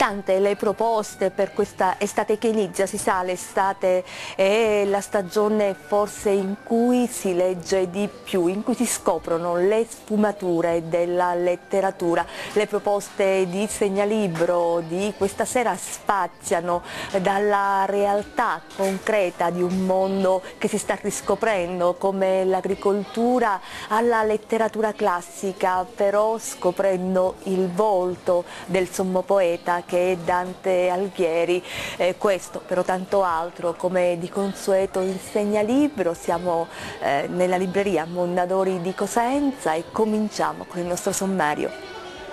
tante le proposte per questa estate che inizia, si sa, l'estate è la stagione forse in cui si legge di più, in cui si scoprono le sfumature della letteratura. Le proposte di segnalibro di questa sera spaziano dalla realtà concreta di un mondo che si sta riscoprendo come l'agricoltura alla letteratura classica, però scoprendo il volto del sommo poeta che è Dante Alighieri. Questo, però tanto altro, come di consueto in segnalibro. Siamo nella libreria Mondadori di Cosenza e cominciamo con il nostro sommario.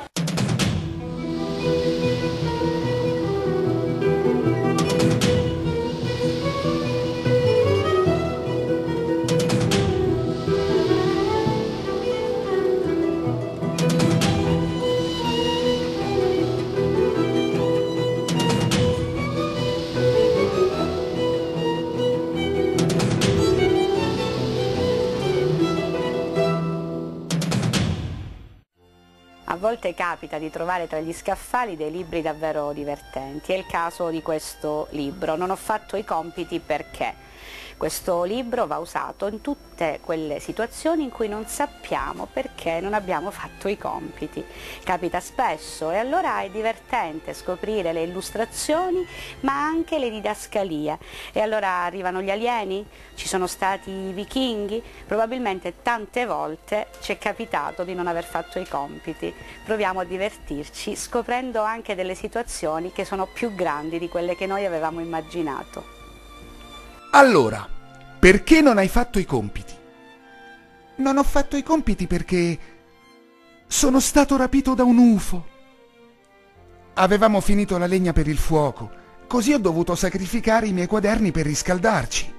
A volte capita di trovare tra gli scaffali dei libri davvero divertenti. È il caso di questo libro. Non ho fatto i compiti perché questo libro va usato in tutte quelle situazioni in cui non sappiamo perché non abbiamo fatto i compiti. Capita spesso e allora è divertente scoprire le illustrazioni ma anche le didascalie. E allora arrivano gli alieni? Ci sono stati i vichinghi? Probabilmente tante volte ci è capitato di non aver fatto i compiti. Proviamo a divertirci scoprendo anche delle situazioni che sono più grandi di quelle che noi avevamo immaginato. Allora, perché non hai fatto i compiti? Non ho fatto i compiti perché sono stato rapito da un UFO. Avevamo finito la legna per il fuoco, così ho dovuto sacrificare i miei quaderni per riscaldarci.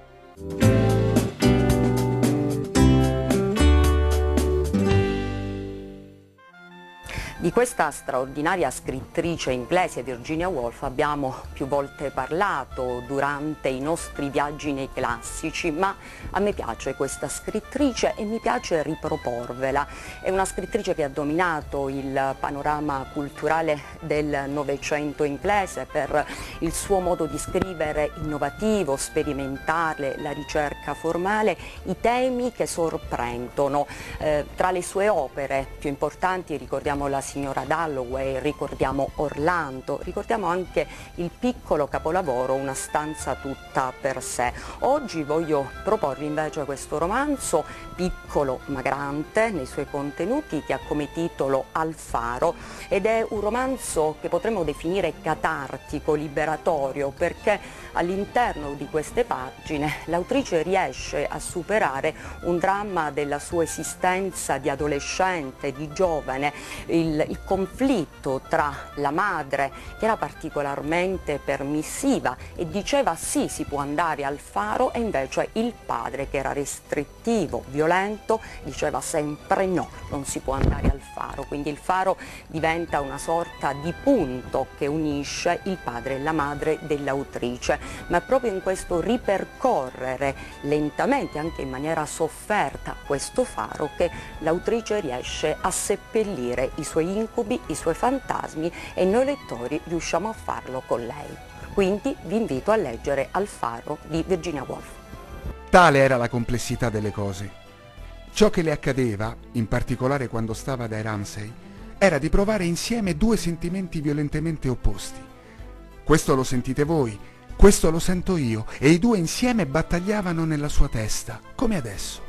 Di questa straordinaria scrittrice inglese Virginia Woolf abbiamo più volte parlato durante i nostri viaggi nei classici, ma a me piace questa scrittrice e mi piace riproporvela. È una scrittrice che ha dominato il panorama culturale del Novecento inglese per il suo modo di scrivere innovativo, sperimentale, la ricerca formale, i temi che sorprendono. Tra le sue opere più importanti ricordiamo la signora Dalloway, ricordiamo Orlando, ricordiamo anche il piccolo capolavoro Una stanza tutta per sé. Oggi voglio proporvi invece questo romanzo piccolo ma grande nei suoi contenuti, che ha come titolo Al faro, ed è un romanzo che potremmo definire catartico, liberatorio, perché all'interno di queste pagine l'autrice riesce a superare un dramma della sua esistenza di adolescente, di giovane, il conflitto tra la madre, che era particolarmente permissiva e diceva sì, si può andare al faro, e invece il padre, che era restrittivo, violento, diceva sempre no, non si può andare al faro. Quindi il faro diventa una sorta di punto che unisce il padre e la madre dell'autrice, ma è proprio in questo ripercorrere lentamente, anche in maniera sofferta, questo faro, che l'autrice riesce a seppellire i suoi incubi, i suoi fantasmi, e noi lettori riusciamo a farlo con lei. Quindi vi invito a leggere Al faro di Virginia Woolf. Tale era la complessità delle cose. Ciò che le accadeva, in particolare quando stava dai Ramsay, era di provare insieme due sentimenti violentemente opposti. Questo lo sentite voi, questo lo sento io, e i due insieme battagliavano nella sua testa, come adesso.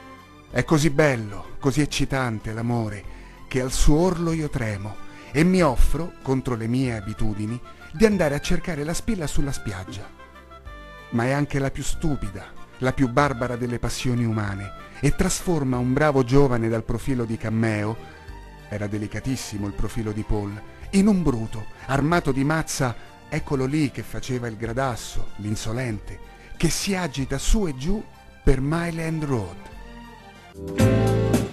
È così bello, così eccitante l'amore, che al suo orlo io tremo e mi offro, contro le mie abitudini, di andare a cercare la spilla sulla spiaggia. Ma è anche la più stupida, la più barbara delle passioni umane, e trasforma un bravo giovane dal profilo di Cammeo, era delicatissimo il profilo di Paul, in un bruto, armato di mazza, eccolo lì che faceva il gradasso, l'insolente, che si agita su e giù per Mile End Road.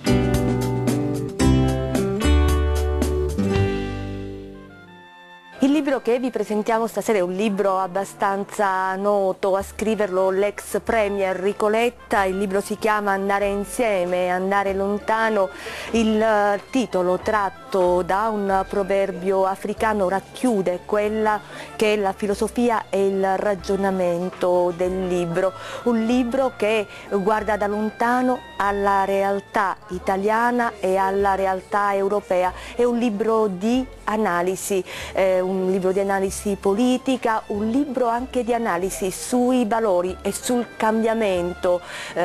Il libro che vi presentiamo stasera è un libro abbastanza noto, a scriverlo l'ex premier Enrico Letta. Il libro si chiama Andare insieme, andare lontano. Il titolo, tratto da un proverbio africano, racchiude quella che è la filosofia e il ragionamento del libro. Un libro che guarda da lontano alla realtà italiana e alla realtà europea. È un libro di analisi, un libro di analisi politica, un libro anche di analisi sui valori e sul cambiamento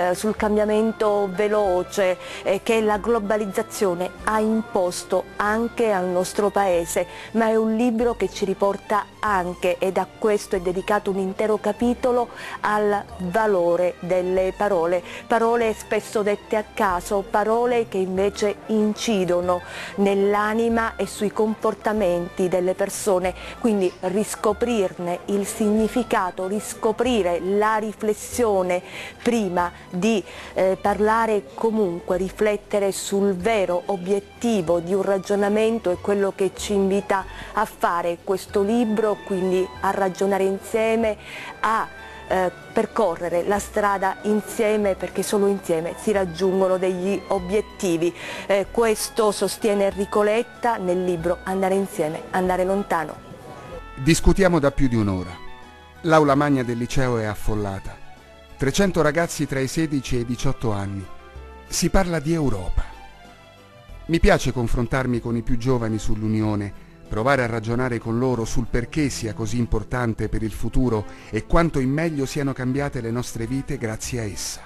veloce che la globalizzazione ha imposto anche al nostro paese, ma è un libro che ci riporta anche, ed a questo è dedicato un intero capitolo, al valore delle parole, parole spesso dette a caso, parole che invece incidono nell'anima e sui comportamenti delle persone, quindi riscoprirne il significato, riscoprire la riflessione prima di parlare, comunque riflettere sul vero obiettivo di un ragionamento, è quello che ci invita a fare questo libro, quindi a ragionare insieme, a percorrere la strada insieme, perché solo insieme si raggiungono degli obiettivi. Questo sostiene Enrico Letta nel libro Andare insieme, andare lontano. Discutiamo da più di un'ora. L'aula magna del liceo è affollata. 300 ragazzi tra i 16 e i 18 anni. Si parla di Europa. Mi piace confrontarmi con i più giovani sull'Unione, provare a ragionare con loro sul perché sia così importante per il futuro e quanto in meglio siano cambiate le nostre vite grazie a essa.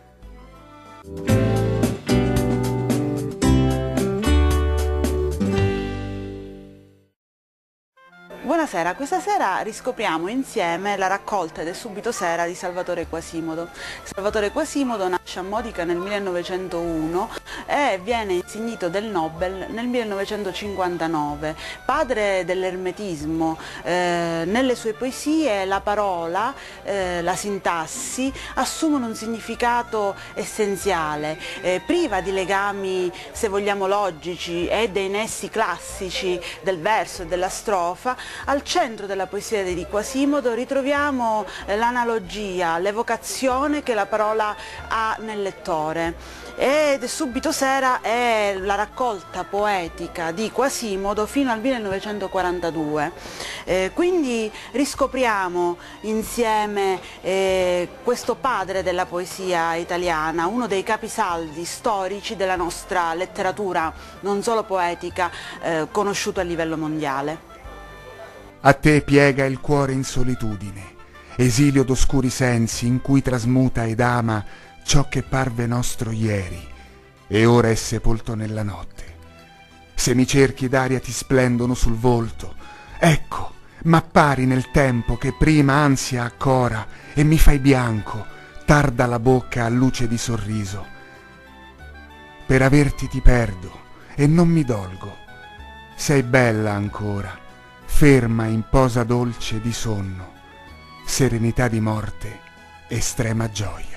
Buonasera, questa sera riscopriamo insieme la raccolta del Subito Sera di Salvatore Quasimodo. Salvatore Quasimodo nasce a Modica nel 1901 e viene insignito del Nobel nel 1959. Padre dell'ermetismo, nelle sue poesie la parola, la sintassi assumono un significato essenziale, priva di legami, se vogliamo, logici e dei nessi classici del verso e della strofa. Al centro della poesia di Quasimodo ritroviamo l'analogia, l'evocazione che la parola ha nel lettore. Ed Subito Sera è la raccolta poetica di Quasimodo fino al 1942. Quindi riscopriamo insieme questo padre della poesia italiana, uno dei capisaldi storici della nostra letteratura, non solo poetica, conosciuto a livello mondiale. A te piega il cuore in solitudine, esilio d'oscuri sensi in cui trasmuta ed ama ciò che parve nostro ieri e ora è sepolto nella notte. Se mi cerchi d'aria ti splendono sul volto, ecco, m'appari nel tempo che prima ansia accora e mi fai bianco, tarda la bocca a luce di sorriso. Per averti ti perdo e non mi dolgo, sei bella ancora, ferma in posa dolce di sonno, serenità di morte, estrema gioia.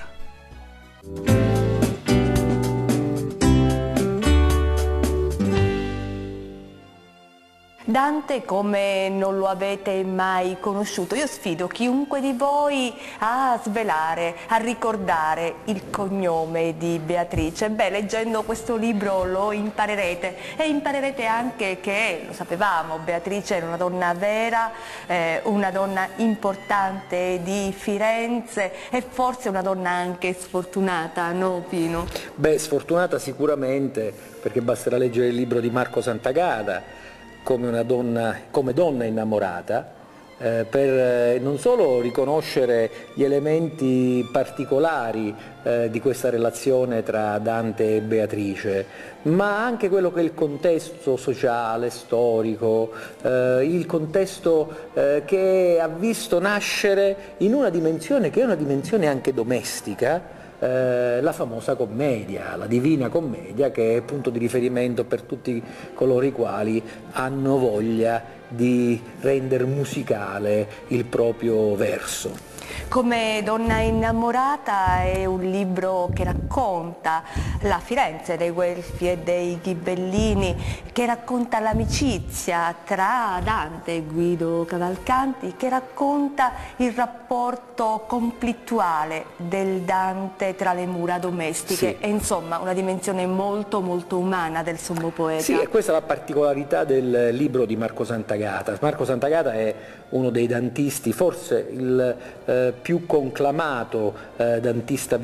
Dante come non lo avete mai conosciuto. Io sfido chiunque di voi a svelare, a ricordare il cognome di Beatrice. Beh, leggendo questo libro lo imparerete e imparerete anche che, lo sapevamo, Beatrice era una donna vera, una donna importante di Firenze e forse una donna anche sfortunata, no Pino? Beh, sfortunata sicuramente, perché basterà leggere il libro di Marco Santagata come donna innamorata, per non solo riconoscere gli elementi particolari di questa relazione tra Dante e Beatrice, ma anche quello che è il contesto sociale, storico, il contesto che ha visto nascere in una dimensione che è una dimensione anche domestica, la famosa commedia, la Divina Commedia, che è punto di riferimento per tutti coloro i quali hanno voglia di rendere musicale il proprio verso. Come Donna innamorata è un libro che racconta la Firenze dei Guelfi e dei Ghibellini, che racconta l'amicizia tra Dante e Guido Cavalcanti, che racconta il rapporto conflittuale del Dante tra le mura domestiche. È insomma una dimensione molto molto umana del sommo poeta. Sì, e questa è la particolarità del libro di Marco Santagata. Marco Santagata è uno dei dantisti, forse il più conclamato dantista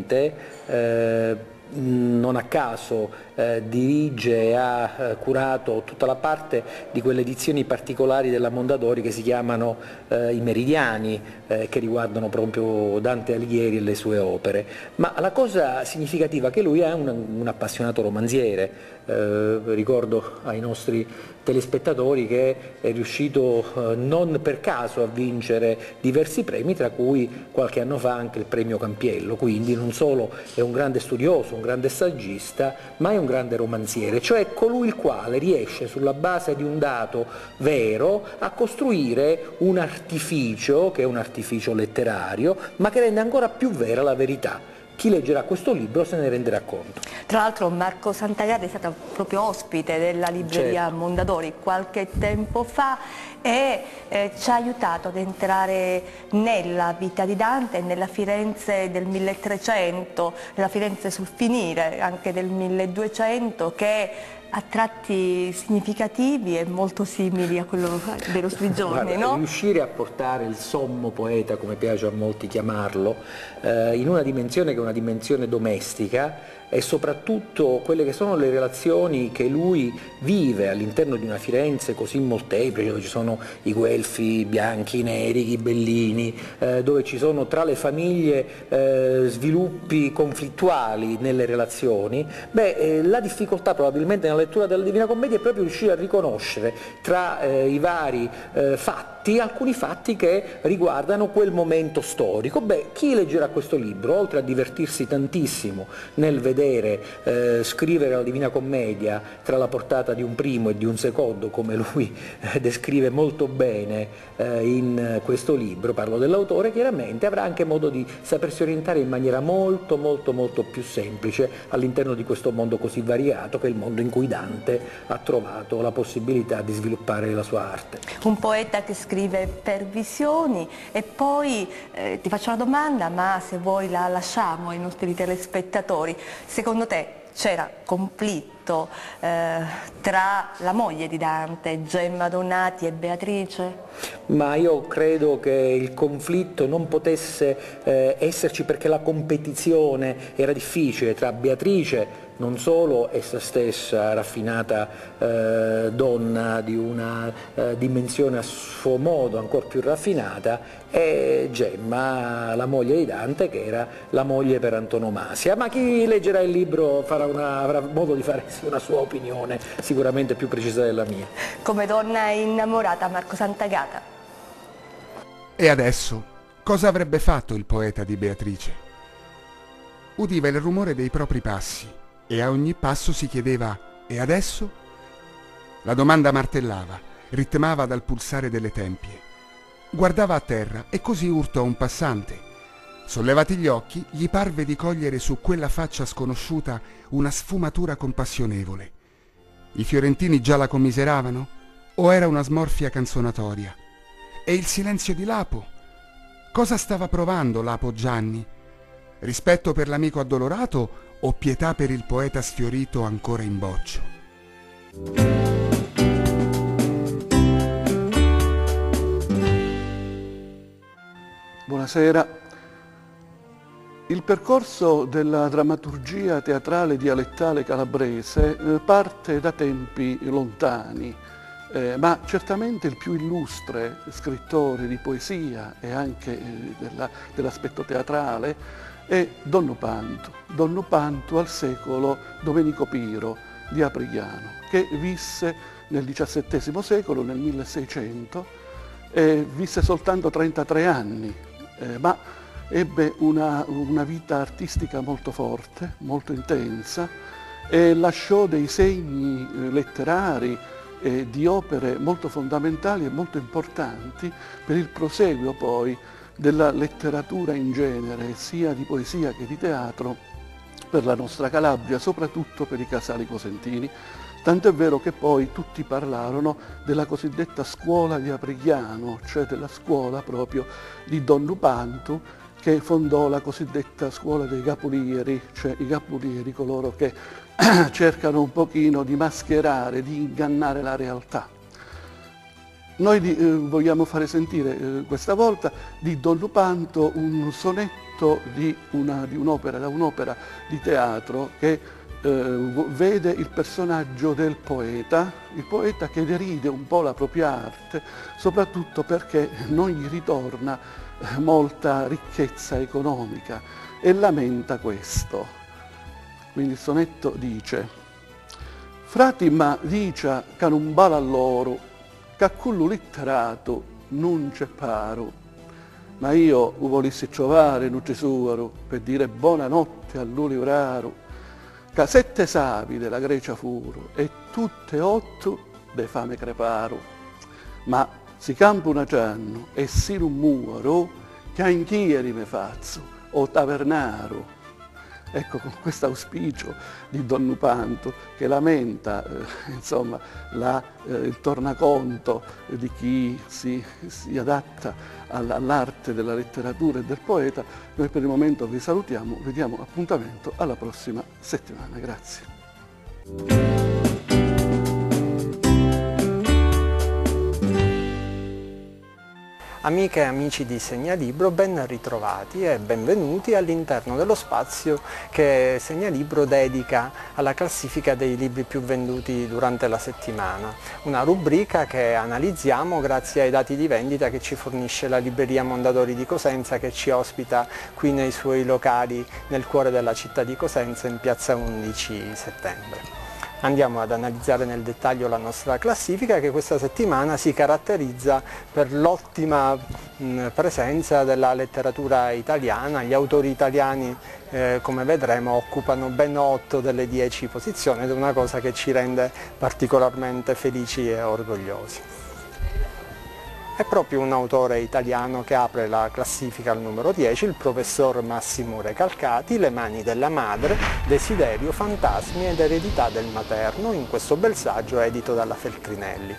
vivente. Non a caso dirige e ha curato tutta la parte di quelle edizioni particolari della Mondadori che si chiamano i Meridiani, che riguardano proprio Dante Alighieri e le sue opere. Ma la cosa significativa è che lui è un appassionato romanziere. Ricordo ai nostri telespettatori che è riuscito non per caso a vincere diversi premi, tra cui qualche anno fa anche il premio Campiello, quindi non solo è un grande studioso, un grande saggista, ma è un grande romanziere, cioè colui il quale riesce sulla base di un dato vero a costruire un artificio, che è un artificio letterario, ma che rende ancora più vera la verità. Chi leggerà questo libro se ne renderà conto. Tra l'altro Marco Santagata è stato proprio ospite della libreria Mondadori qualche tempo fa e ci ha aiutato ad entrare nella vita di Dante, nella Firenze del 1300, nella Firenze sul finire anche del 1200, che a tratti significativi e molto simili a quello dei nostri giorni. Guarda, no? Riuscire a portare il sommo poeta, come piace a molti chiamarlo, in una dimensione che è una dimensione domestica, e soprattutto quelle che sono le relazioni che lui vive all'interno di una Firenze così molteplice, dove ci sono i guelfi bianchi, neri, ghibellini, dove ci sono tra le famiglie sviluppi conflittuali nelle relazioni. La difficoltà probabilmente nella lettura della Divina Commedia è proprio riuscire a riconoscere tra i vari fatti, alcuni fatti che riguardano quel momento storico. Chi leggerà questo libro, oltre a divertirsi tantissimo nel vedere scrivere la Divina Commedia tra la portata di un primo e di un secondo, come lui descrive molto bene in questo libro, parlo dell'autore, chiaramente avrà anche modo di sapersi orientare in maniera molto molto molto più semplice all'interno di questo mondo così variegato che è il mondo in cui Dante ha trovato la possibilità di sviluppare la sua arte. Un poeta che scrive per visioni. E poi ti faccio una domanda, ma se vuoi la lasciamo ai nostri telespettatori. Secondo te c'era conflitto tra la moglie di Dante, Gemma Donati, e Beatrice? Ma io credo che il conflitto non potesse esserci perché la competizione era difficile tra Beatrice, non solo essa stessa raffinata donna di una dimensione a suo modo ancora più raffinata, e Gemma, la moglie di Dante, che era la moglie per antonomasia. Ma chi leggerà il libro avrà modo di fare una sua opinione sicuramente più precisa della mia. Come Donna innamorata, Marco Santagata. E adesso, cosa avrebbe fatto il poeta di Beatrice? Udiva il rumore dei propri passi e a ogni passo si chiedeva: e adesso? La domanda martellava, ritmava dal pulsare delle tempie. Guardava a terra e così urtò un passante. Sollevati gli occhi, gli parve di cogliere su quella faccia sconosciuta una sfumatura compassionevole. I fiorentini già la commiseravano? O era una smorfia canzonatoria? E il silenzio di Lapo? Cosa stava provando Lapo Gianni? Rispetto per l'amico addolorato o pietà per il poeta sfiorito ancora in boccio? Buonasera. Il percorso della drammaturgia teatrale dialettale calabrese parte da tempi lontani, ma certamente il più illustre scrittore di poesia e anche dell'aspetto teatrale è Donno Pantu. Donno Pantu al secolo Domenico Piro di Aprigliano, che visse nel XVII secolo, nel 1600, e visse soltanto 33 anni, ma ebbe una vita artistica molto forte, molto intensa, e lasciò dei segni letterari di opere molto fondamentali e molto importanti per il proseguio poi della letteratura in genere, sia di poesia che di teatro, per la nostra Calabria, soprattutto per i casali cosentini. Tant'è vero che poi tutti parlarono della cosiddetta scuola di Aprigliano, cioè della scuola proprio di Don Lupantu, che fondò la cosiddetta scuola dei Gapulieri, cioè i Gapulieri, coloro che cercano un pochino di mascherare, di ingannare la realtà. Noi vogliamo fare sentire questa volta di Don Lupantu un sonetto di un'opera di teatro che vede il personaggio del poeta, il poeta che deride un po' la propria arte, soprattutto perché non gli ritorna molta ricchezza economica e lamenta questo. Quindi il sonetto dice: frati ma dicia che non bala a loro, che a quello letterato non c'è paro, ma io volessi trovare un tesoro per dire buonanotte a lui raro, che 7 savi della Grecia furo e tutte 8 de fame creparo, ma si campa un gianno e si non muoro, che anch'io me faccio o tavernaro. Ecco, con questo auspicio di Don Lupantu, che lamenta insomma, il tornaconto di chi si adatta all'arte della letteratura e del poeta, noi per il momento vi salutiamo, vi diamo appuntamento alla prossima settimana. Grazie. Amiche e amici di Segnalibro, ben ritrovati e benvenuti all'interno dello spazio che Segnalibro dedica alla classifica dei libri più venduti durante la settimana. Una rubrica che analizziamo grazie ai dati di vendita che ci fornisce la libreria Mondadori di Cosenza, che ci ospita qui nei suoi locali nel cuore della città di Cosenza, in piazza 11 settembre. Andiamo ad analizzare nel dettaglio la nostra classifica, che questa settimana si caratterizza per l'ottima presenza della letteratura italiana. Gli autori italiani, come vedremo, occupano ben 8 delle 10 posizioni ed è una cosa che ci rende particolarmente felici e orgogliosi. È proprio un autore italiano che apre la classifica al numero 10, il professor Massimo Recalcati, Le mani della madre, Desiderio, fantasmi ed eredità del materno, in questo bel saggio edito dalla Feltrinelli.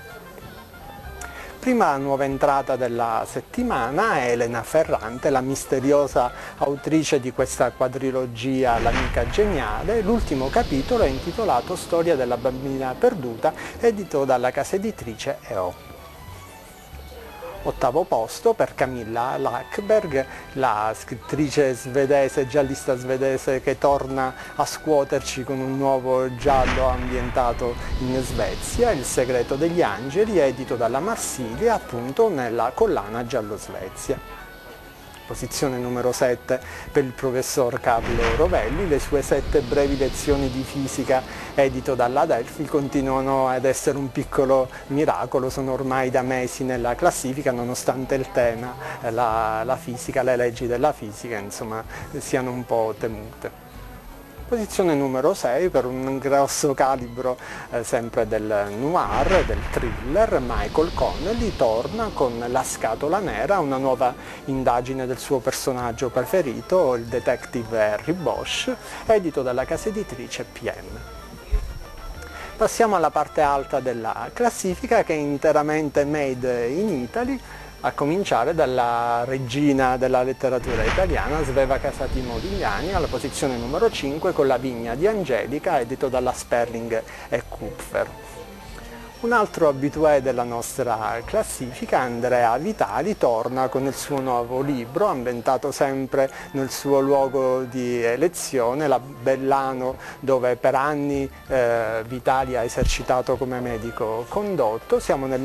Prima nuova entrata della settimana è Elena Ferrante, la misteriosa autrice di questa quadrilogia L'amica geniale. L'ultimo capitolo è intitolato Storia della bambina perduta, edito dalla casa editrice EO. Ottavo posto per Camilla Lackberg, la scrittrice svedese, giallista svedese, che torna a scuoterci con un nuovo giallo ambientato in Svezia, Il segreto degli angeli, edito dalla Marsiglia, appunto nella collana Giallo Svezia. Posizione numero 7 per il professor Carlo Rovelli, Le sue 7 brevi lezioni di fisica, edito dalla Adelphi, continuano ad essere un piccolo miracolo, sono ormai da mesi nella classifica nonostante il tema, la fisica, le leggi della fisica, insomma, siano un po' temute. Posizione numero 6 per un grosso calibro sempre del noir, del thriller, Michael Connelly torna con La scatola nera, una nuova indagine del suo personaggio preferito, il detective Harry Bosch, edito dalla casa editrice PM. Passiamo alla parte alta della classifica, che è interamente made in Italy, a cominciare dalla regina della letteratura italiana, Sveva Casati Modigliani, alla posizione numero 5 con La vigna di Angelica, edito dalla Sperling e Kupfer. Un altro abitué della nostra classifica, Andrea Vitali, torna con il suo nuovo libro, ambientato sempre nel suo luogo di elezione, la Bellano, dove per anni Vitali ha esercitato come medico condotto. Siamo nel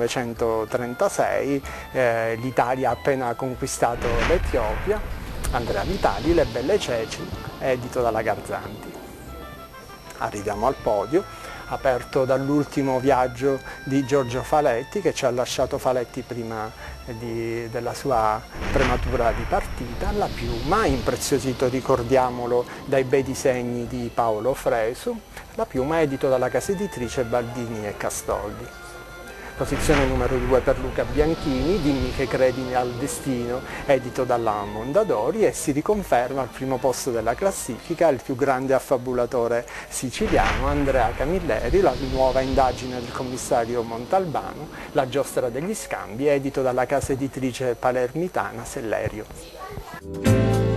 1936, l'Italia ha appena conquistato l'Etiopia. Andrea Vitali, Le belle ceci, edito dalla Garzanti. Arriviamo al podio, aperto dall'ultimo viaggio di Giorgio Faletti, che ci ha lasciato Faletti prima della sua prematura dipartita. La piuma, impreziosito, ricordiamolo, dai bei disegni di Paolo Fresu. La piuma, edito dalla casa editrice Baldini e Castoldi. posizione numero 2 per Luca Bianchini, Dimmi che credi al destino, edito dalla Mondadori, e si riconferma al primo posto della classifica il più grande affabulatore siciliano Andrea Camilleri, la nuova indagine del commissario Montalbano, La giostra degli scambi, edito dalla casa editrice palermitana Sellerio.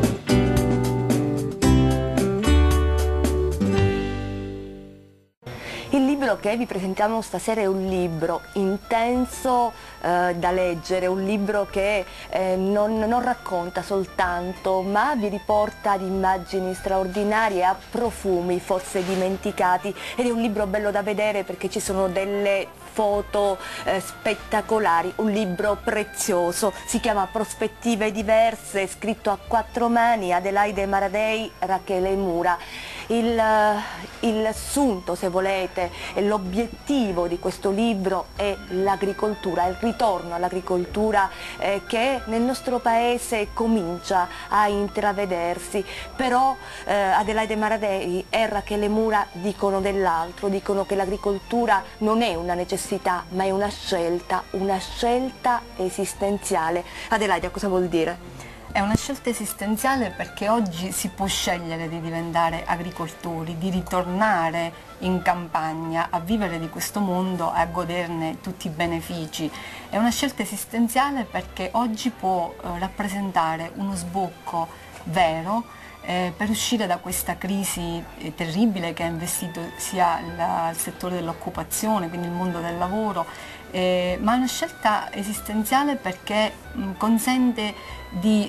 Il libro che vi presentiamo stasera è un libro intenso da leggere, un libro che non racconta soltanto, ma vi riporta ad immagini straordinarie, a profumi forse dimenticati, ed è un libro bello da vedere perché ci sono delle foto spettacolari, un libro prezioso, si chiama Prospettive diverse, scritto a 4 mani, Adelaide Maradei, Rachele Mura. Il sunto, se volete, e l'obiettivo di questo libro è l'agricoltura, il ritorno all'agricoltura che nel nostro paese comincia a intravedersi, però Adelaide Maradei e Rachele Mura dicono dell'altro, dicono che l'agricoltura non è una necessità ma è una scelta esistenziale. Adelaide, cosa vuol dire? È una scelta esistenziale perché oggi si può scegliere di diventare agricoltori, di ritornare in campagna, a vivere di questo mondo e a goderne tutti i benefici. È una scelta esistenziale perché oggi può rappresentare uno sbocco vero per uscire da questa crisi terribile che ha investito sia il settore dell'occupazione, quindi il mondo del lavoro, ma è una scelta esistenziale perché consente di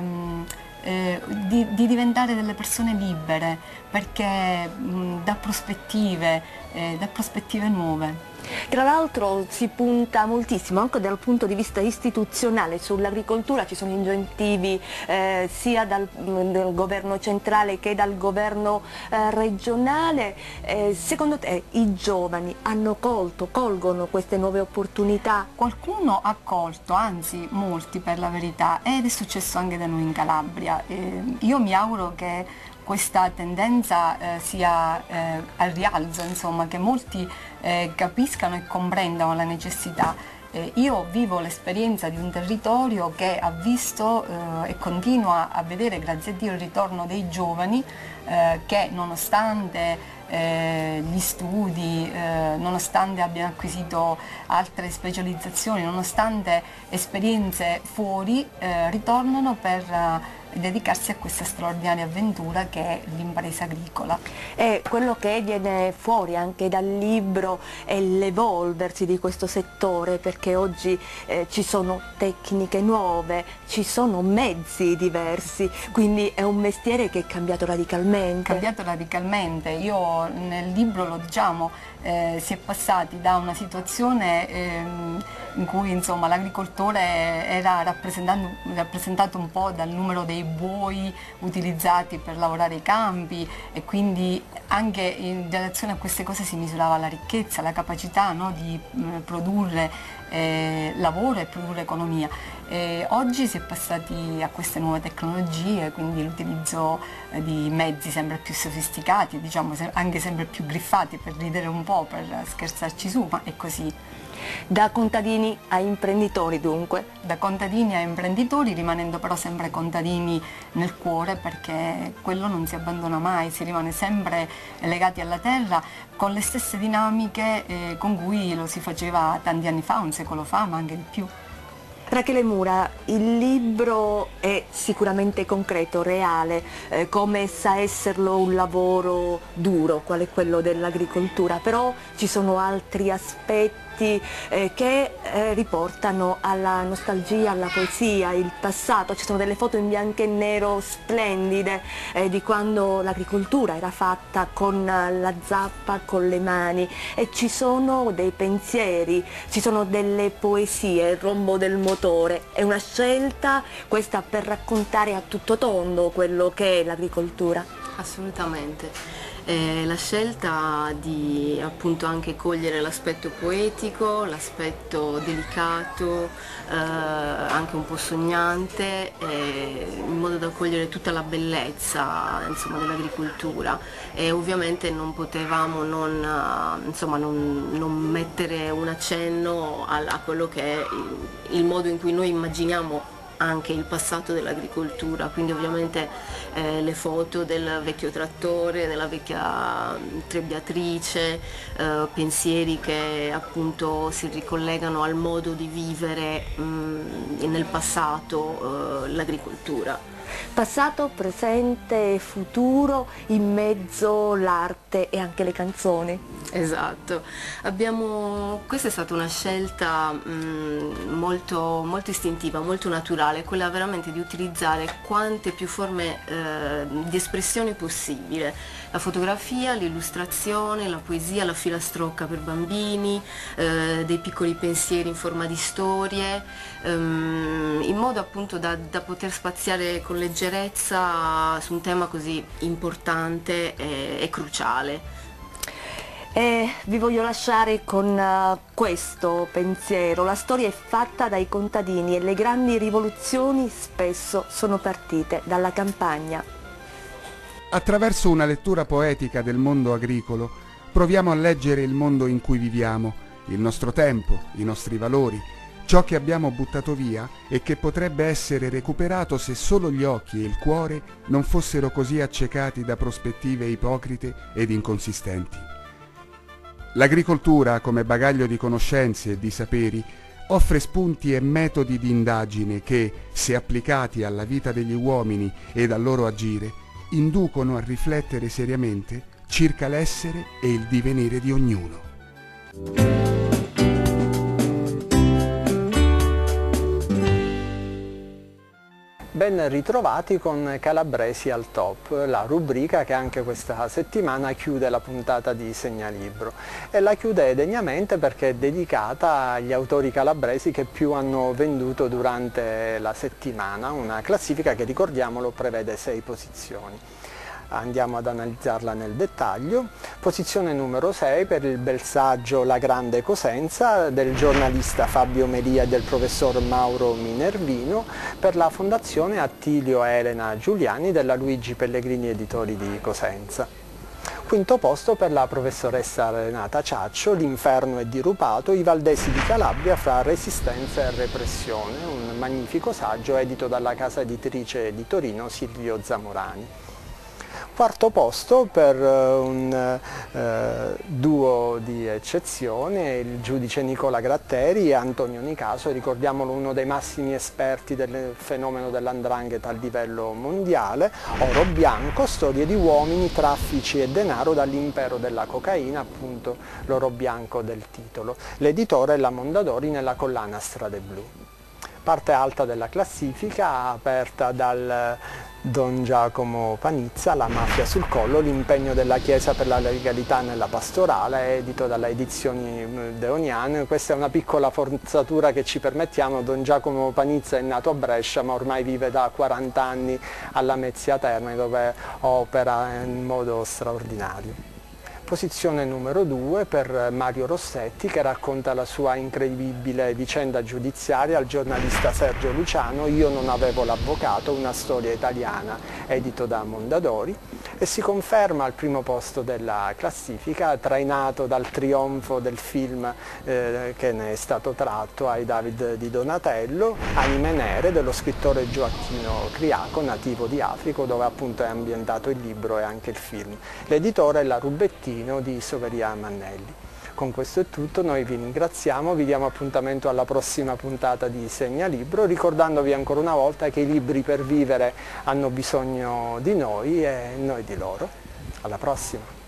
diventare delle persone libere, perché dà prospettive nuove. Tra l'altro si punta moltissimo anche dal punto di vista istituzionale sull'agricoltura, ci sono incentivi sia dal governo centrale che dal governo regionale. Secondo te i giovani colgono queste nuove opportunità? Qualcuno ha colto, anzi molti per la verità, ed è successo anche da noi in Calabria. Io mi auguro che questa tendenza sia al rialzo, insomma, che molti capiscano e comprendano la necessità. Io vivo l'esperienza di un territorio che ha visto e continua a vedere, grazie a Dio, il ritorno dei giovani che nonostante gli studi, nonostante abbiano acquisito altre specializzazioni, nonostante esperienze fuori, ritornano per dedicarsi a questa straordinaria avventura che è l'impresa agricola. E quello che viene fuori anche dal libro è l'evolversi di questo settore, perché oggi ci sono tecniche nuove, ci sono mezzi diversi, quindi è un mestiere che è cambiato radicalmente. Cambiato radicalmente. Io nel libro lo diciamo, si è passati da una situazione in cui insomma l'agricoltore era rappresentato un po' dal numero dei buoi utilizzati per lavorare i campi, e quindi anche in relazione a queste cose si misurava la ricchezza, la capacità, no, di produrre lavoro e produrre economia. Oggi si è passati a queste nuove tecnologie, quindi l'utilizzo di mezzi sempre più sofisticati, diciamo anche sempre più griffati, per ridere un po', per scherzarci su, ma è così. Da contadini a imprenditori dunque? Da contadini a imprenditori, rimanendo però sempre contadini nel cuore, perché quello non si abbandona mai, si rimane sempre legati alla terra, con le stesse dinamiche con cui lo si faceva tanti anni fa, un secolo fa, ma anche di più. Rachele Mura, il libro è sicuramente concreto, reale, come sa esserlo un lavoro duro, quale quello dell'agricoltura, però ci sono altri aspetti che riportano alla nostalgia, alla poesia, il passato. Ci sono delle foto in bianco e nero splendide di quando l'agricoltura era fatta con la zappa, con le mani, e ci sono dei pensieri, ci sono delle poesie, il rombo del motore. È una scelta questa per raccontare a tutto tondo quello che è l'agricoltura. Assolutamente. La scelta di appunto anche cogliere l'aspetto poetico, l'aspetto delicato, anche un po' sognante, in modo da cogliere tutta la bellezza, insomma, dell'agricoltura, e ovviamente non potevamo non mettere un accenno a quello che è il modo in cui noi immaginiamo anche il passato dell'agricoltura, quindi ovviamente le foto del vecchio trattore, della vecchia trebbiatrice, pensieri che appunto si ricollegano al modo di vivere nel passato l'agricoltura. Passato, presente e futuro, in mezzo l'arte e anche le canzoni. Esatto, questa è stata una scelta molto, molto istintiva, molto naturale, quella veramente di utilizzare quante più forme di espressione possibile: la fotografia, l'illustrazione, la poesia, la filastrocca per bambini, dei piccoli pensieri in forma di storie, in modo appunto da poter spaziare con leggerezza su un tema così importante e cruciale. Vi voglio lasciare con questo pensiero: la storia è fatta dai contadini e le grandi rivoluzioni spesso sono partite dalla campagna. Attraverso una lettura poetica del mondo agricolo proviamo a leggere il mondo in cui viviamo, il nostro tempo, i nostri valori, ciò che abbiamo buttato via e che potrebbe essere recuperato se solo gli occhi e il cuore non fossero così accecati da prospettive ipocrite ed inconsistenti. L'agricoltura, come bagaglio di conoscenze e di saperi, offre spunti e metodi di indagine che, se applicati alla vita degli uomini ed al loro agire, inducono a riflettere seriamente circa l'essere e il divenire di ognuno. Ben ritrovati con Calabresi al Top, la rubrica che anche questa settimana chiude la puntata di Segnalibro, e la chiude degnamente perché è dedicata agli autori calabresi che più hanno venduto durante la settimana, una classifica che, ricordiamolo, prevede 6 posizioni. Andiamo ad analizzarla nel dettaglio. Posizione numero 6 per il bel saggio La grande Cosenza del giornalista Fabio Melia e del professor Mauro Minervino per la Fondazione Attilio e Elena Giuliani della Luigi Pellegrini Editori di Cosenza. Quinto posto per la professoressa Renata Ciaccio, L'inferno è dirupato, i valdesi di Calabria fra resistenza e repressione, un magnifico saggio edito dalla casa editrice di Torino Silvio Zamorani. Quarto posto per un duo di eccezione, il giudice Nicola Gratteri e Antonio Nicaso, ricordiamolo, uno dei massimi esperti del fenomeno dell''ndrangheta a livello mondiale. Oro bianco, storie di uomini, traffici e denaro dall'impero della cocaina, appunto l'oro bianco del titolo. L'editore è la Mondadori nella collana Strade Blu. Parte alta della classifica, aperta dal Don Giacomo Panizza, La mafia sul collo, l'impegno della Chiesa per la legalità nella pastorale, edito dalla Edizioni Deoniane. Questa è una piccola forzatura che ci permettiamo. Don Giacomo Panizza è nato a Brescia ma ormai vive da 40 anni alla Mezzia Terme, dove opera in modo straordinario. Posizione numero 2 per Mario Rossetti, che racconta la sua incredibile vicenda giudiziaria al giornalista Sergio Luciano, Io non avevo l'avvocato, una storia italiana, edito da Mondadori, e si conferma al primo posto della classifica, trainato dal trionfo del film che ne è stato tratto, Ai David di Donatello, Anime nere, dello scrittore Gioacchino Criaco, nativo di Africa, dove appunto è ambientato il libro e anche il film. L'editore è la Rubettini di Soveria Mannelli. Con questo è tutto, noi vi ringraziamo, vi diamo appuntamento alla prossima puntata di Segnalibro, ricordandovi ancora una volta che i libri per vivere hanno bisogno di noi e noi di loro. Alla prossima!